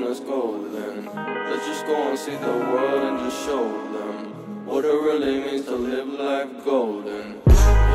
let's go then. Let's just go and see the world and just show them what it really means to live life golden.